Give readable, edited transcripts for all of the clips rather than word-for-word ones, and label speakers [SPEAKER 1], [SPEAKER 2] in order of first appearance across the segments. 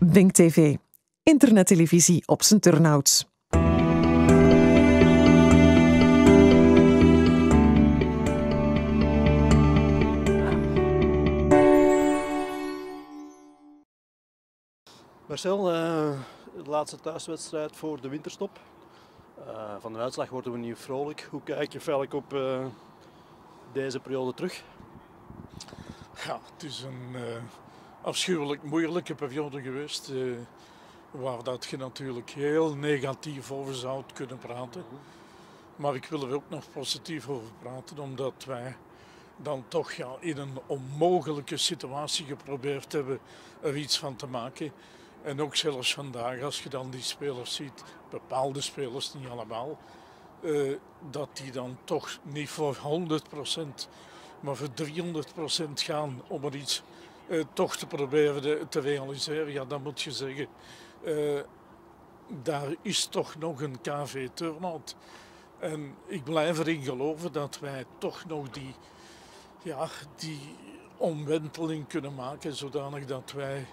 [SPEAKER 1] Bink TV, internettelevisie op zijn turnouts.
[SPEAKER 2] Marcel, de laatste thuiswedstrijd voor de winterstop. Van de uitslag worden we niet vrolijk. Hoe kijk je feitelijk op deze periode terug?
[SPEAKER 3] Ja, het is een afschuwelijk moeilijke periode geweest. Waar dat je natuurlijk heel negatief over zou kunnen praten. Maar ik wil er ook nog positief over praten, omdat wij dan toch in een onmogelijke situatie geprobeerd hebben er iets van te maken. En ook zelfs vandaag, als je dan die spelers ziet, bepaalde spelers, niet allemaal, dat die dan toch niet voor 100%, maar voor 300% gaan om er iets toch te proberen te realiseren. Ja, dan moet je zeggen, daar is toch nog een KV-turnout. En ik blijf erin geloven dat wij toch nog die omwenteling kunnen maken, zodanig dat wij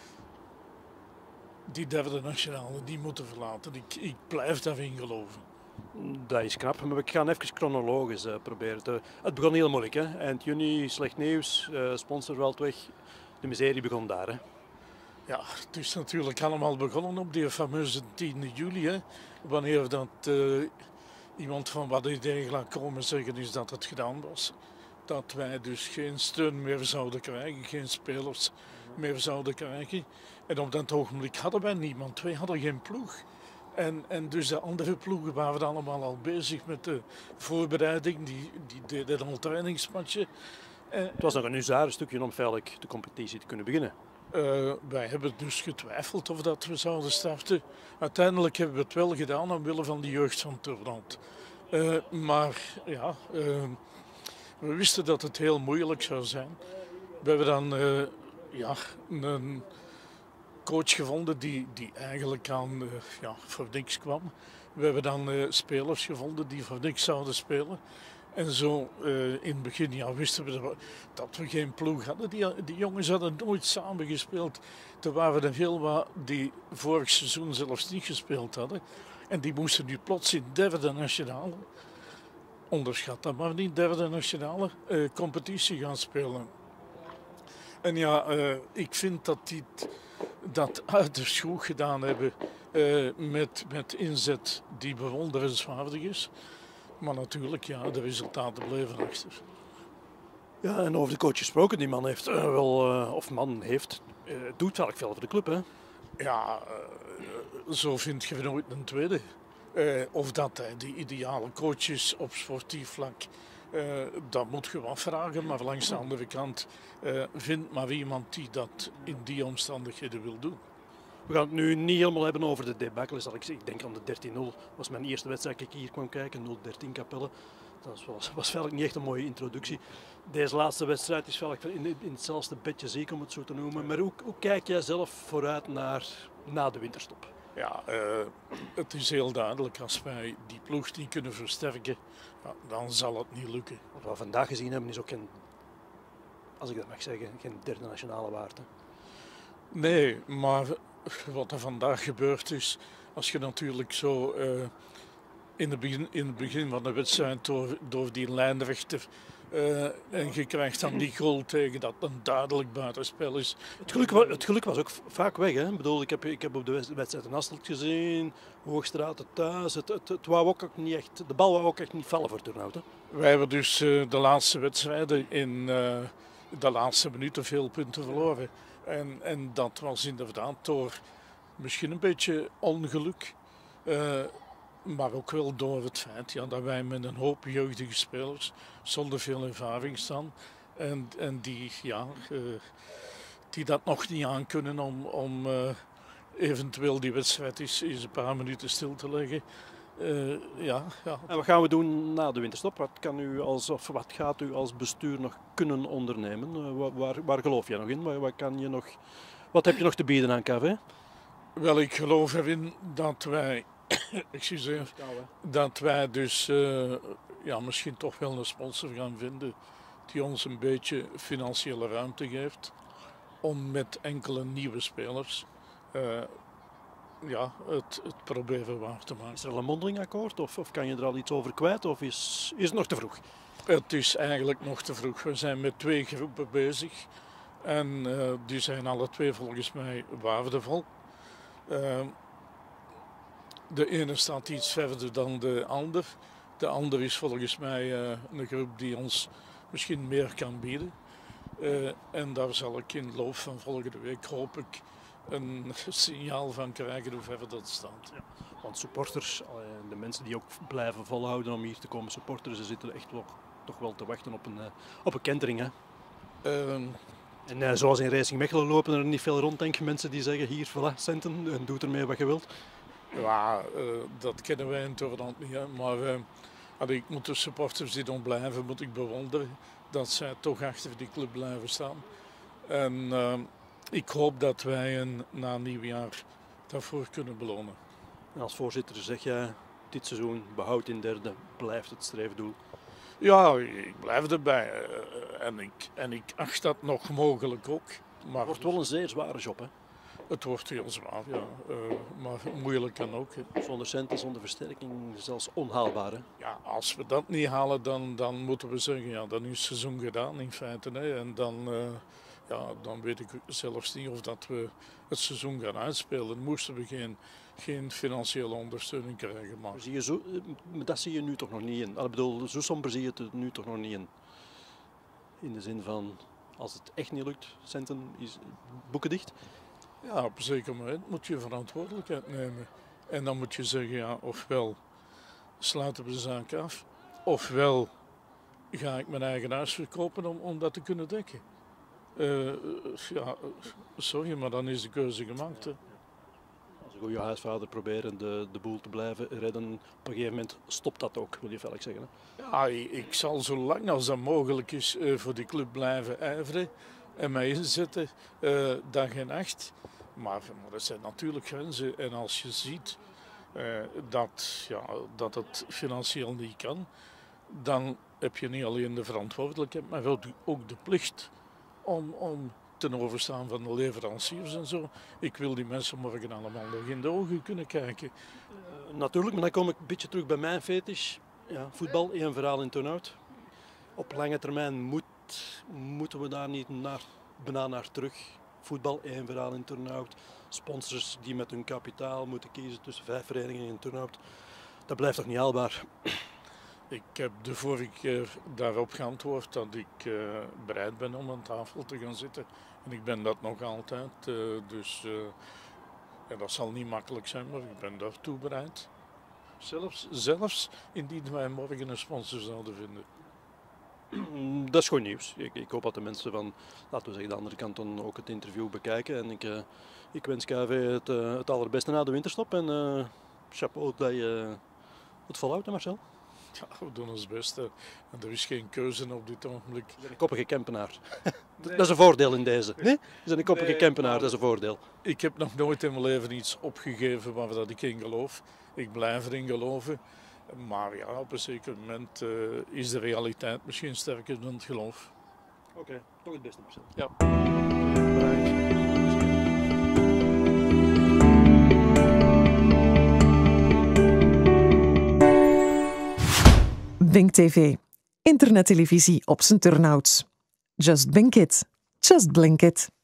[SPEAKER 3] die derde nationale niet moeten verlaten. Ik blijf daarin geloven.
[SPEAKER 2] Dat is knap, maar we gaan even chronologisch proberen. Het begon heel moeilijk, hè? Eind juni, slecht nieuws, sponsorveld weg. De miserie begon daar, hè?
[SPEAKER 3] Ja, het is natuurlijk allemaal begonnen op die fameuze 10 juli. Hè, wanneer dat iemand van wat idee laat komen zeggen is dat het gedaan was. Dat wij dus geen steun meer zouden krijgen, geen spelers meer zouden krijgen. En op dat ogenblik hadden wij niemand, wij hadden geen ploeg. En dus de andere ploegen waren allemaal al bezig met de voorbereiding, die deden al trainingsmatchen.
[SPEAKER 2] Het was nog een huzarenstukje om feitelijk de competitie te kunnen beginnen.
[SPEAKER 3] Wij hebben dus getwijfeld of dat we zouden starten. Uiteindelijk hebben we het wel gedaan omwille van de jeugd van Turnhout. Maar ja, we wisten dat het heel moeilijk zou zijn. We hebben dan een coach gevonden die eigenlijk voor niks kwam. We hebben dan spelers gevonden die voor niks zouden spelen. En zo in het begin wisten we dat we geen ploeg hadden. Die jongens hadden nooit samen gespeeld. Er waren er heel wat die vorig seizoen zelfs niet gespeeld hadden. En die moesten nu plots in derde nationale, onderschat dat maar niet, derde nationale competitie gaan spelen. En ik vind dat die dat uiterst goed gedaan hebben met inzet die bewonderenswaardig is. Maar natuurlijk, de resultaten bleven achter.
[SPEAKER 2] Ja, en over de coach gesproken, die man heeft doet wel veel voor de club, hè?
[SPEAKER 3] Ja, zo vind je nooit een tweede. Of dat hij de ideale coach is op sportief vlak, dat moet je wel vragen. Maar langs de andere kant vindt maar iemand die dat in die omstandigheden wil doen.
[SPEAKER 2] We gaan het nu niet helemaal hebben over de debacle. Ik denk aan de 13-0. Dat was mijn eerste wedstrijd dat ik hier kwam kijken, 0-13 Capelle. Dat was eigenlijk niet echt een mooie introductie. Deze laatste wedstrijd is eigenlijk in hetzelfde bedje zeker, om het zo te noemen. Maar hoe kijk jij zelf vooruit na de winterstop?
[SPEAKER 3] Ja, het is heel duidelijk. Als wij die ploeg niet kunnen versterken, dan zal het niet lukken.
[SPEAKER 2] Wat we vandaag gezien hebben is ook geen, als ik dat mag zeggen, geen derde nationale waard. Hè?
[SPEAKER 3] Nee, maar wat er vandaag gebeurd is, als je natuurlijk zo in het begin van de wedstrijd door die lijnrechter en je krijgt dan die goal tegen dat een duidelijk buitenspel is.
[SPEAKER 2] Het geluk was ook vaak weg. Hè? Ik bedoel, ik heb op de wedstrijd een Hasselt gezien, Hoogstraat thuis. Het wou ook niet echt, de bal wou ook echt niet vallen voor Turnhout. Hè?
[SPEAKER 3] Wij hebben dus de laatste wedstrijden in de laatste minuten veel punten verloren. En dat was inderdaad door misschien een beetje ongeluk. Maar ook wel door het feit dat wij met een hoop jeugdige spelers zonder veel ervaring staan. En die dat nog niet aankunnen om eventueel die wedstrijd eens een paar minuten stil te leggen.
[SPEAKER 2] En wat gaan we doen na de winterstop? Wat gaat u als bestuur nog kunnen ondernemen? Waar geloof jij nog in? Wat heb je nog te bieden aan KV?
[SPEAKER 3] Wel, ik geloof erin dat wij dat wij dus misschien toch wel een sponsor gaan vinden die ons een beetje financiële ruimte geeft om met enkele nieuwe spelers het proberen waar te maken.
[SPEAKER 2] Is er al een mondeling akkoord of kan je er al iets over kwijt of is het nog te vroeg?
[SPEAKER 3] Het is eigenlijk nog te vroeg. We zijn met 2 groepen bezig en die zijn alle 2 volgens mij waardevol. De ene staat iets verder dan de ander. De ander is volgens mij een groep die ons misschien meer kan bieden. En daar zal ik in de loop van volgende week hoop ik een signaal van krijgen hoe ver dat staat.
[SPEAKER 2] Ja, want supporters, de mensen die ook blijven volhouden om hier te komen supporters, ze zitten echt toch wel te wachten op een kentering. Hè? En zoals in Racing Mechelen lopen er niet veel rond, denk ik, mensen die zeggen hier, voilà, centen en doe ermee wat je wilt.
[SPEAKER 3] Ja, dat kennen wij in Torrent niet. Hè. Maar ik moet de supporters die dan blijven, moet ik bewonderen dat zij toch achter die club blijven staan. En ik hoop dat wij na nieuwjaar daarvoor kunnen belonen.
[SPEAKER 2] En als voorzitter zeg jij, dit seizoen behoud in derde, blijft het streefdoel.
[SPEAKER 3] Ja, ik blijf erbij. En ik acht dat nog mogelijk ook. Maar
[SPEAKER 2] Het wordt wel een zeer zware job, hè?
[SPEAKER 3] Het wordt heel zwaar, ja. Maar moeilijk kan ook. Hè.
[SPEAKER 2] Zonder centen, zonder versterking, zelfs onhaalbaar. Hè?
[SPEAKER 3] Ja, als we dat niet halen, dan moeten we zeggen, ja, dan is het seizoen gedaan in feite. Hè. En dan weet ik zelfs niet of dat we het seizoen gaan uitspelen. Moesten we geen financiële ondersteuning krijgen. Maar
[SPEAKER 2] Dat zie je nu toch nog niet in. Ik bedoel, zo somber zie je het nu toch nog niet in. In de zin van, als het echt niet lukt, centen, is boeken dicht.
[SPEAKER 3] Ja, op een zeker moment moet je verantwoordelijkheid nemen. En dan moet je zeggen, ja, ofwel sluiten we de zaak af, ofwel ga ik mijn eigen huis verkopen om dat te kunnen dekken. Sorry, maar dan is de keuze gemaakt. Hè.
[SPEAKER 2] Als een goede huisvader proberen de boel te blijven redden, op een gegeven moment stopt dat ook, wil je feitelijk zeggen. Hè?
[SPEAKER 3] Ja, ik zal zo lang als dat mogelijk is voor die club blijven ijveren en mij inzetten, dag en nacht. Maar er zijn natuurlijk grenzen en als je ziet dat het financieel niet kan, dan heb je niet alleen de verantwoordelijkheid, maar ook de plicht om ten overstaan van de leveranciers en zo. Ik wil die mensen morgen allemaal nog in de ogen kunnen kijken.
[SPEAKER 2] Natuurlijk, maar dan kom ik een beetje terug bij mijn fetish. Ja, voetbal, één verhaal in turnout. Op lange termijn moeten we daar niet bijna naar terug. Voetbal, één verhaal in turnout. Sponsors die met hun kapitaal moeten kiezen tussen 5 verenigingen in turnout. Dat blijft toch niet haalbaar?
[SPEAKER 3] Ik heb de vorige keer daarop geantwoord dat ik bereid ben om aan tafel te gaan zitten. En ik ben dat nog altijd. Dat zal niet makkelijk zijn, maar ik ben daartoe bereid. Zelfs indien wij morgen een sponsor zouden vinden.
[SPEAKER 2] Dat is goed nieuws. Ik hoop dat de mensen van, laten we zeggen, de andere kant dan ook het interview bekijken. En ik wens KV het allerbeste na de winterstop. En chapeau dat je het volhoudt, Marcel.
[SPEAKER 3] Ja, we doen ons best. En er is geen keuze op dit ogenblik.
[SPEAKER 2] Je bent een koppige Kempenaar. Nee. Dat is een voordeel in deze. Nee? Je bent een koppige Kempenaar, dat is een voordeel.
[SPEAKER 3] Ik heb nog nooit in mijn leven iets opgegeven waar dat ik in geloof. Ik blijf erin geloven. Maar ja, op een zeker moment is de realiteit misschien sterker dan het geloof.
[SPEAKER 2] Oké, toch het beste, Marcel.
[SPEAKER 3] Ja.
[SPEAKER 1] Bink TV. Internettelevisie op zijn turnouts. Just Bink it. Just blink it.